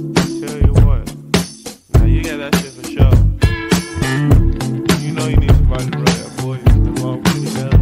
Tell you what. Now you got that shit for sure. You know you need somebody to run that boy. That's all we together.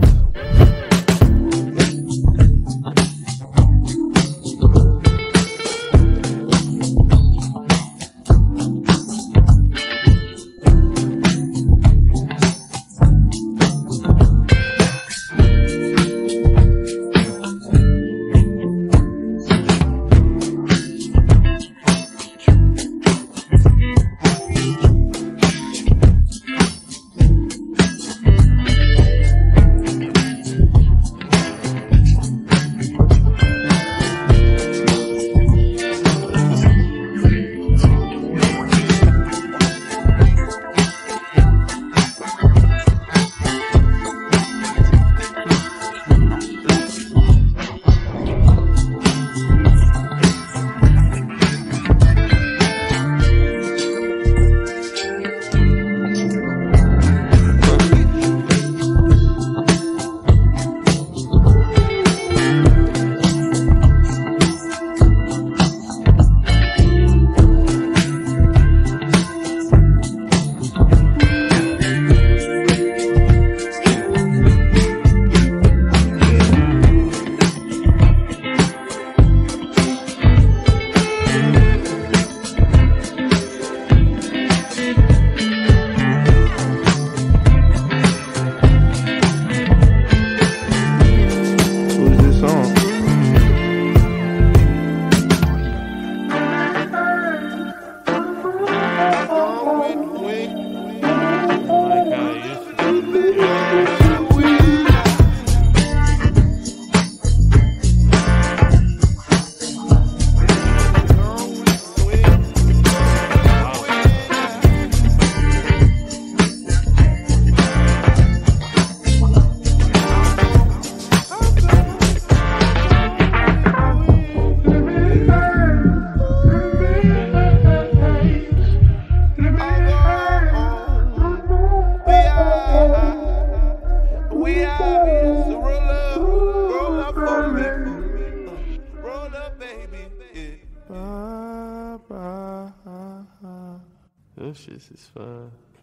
This shit is fun.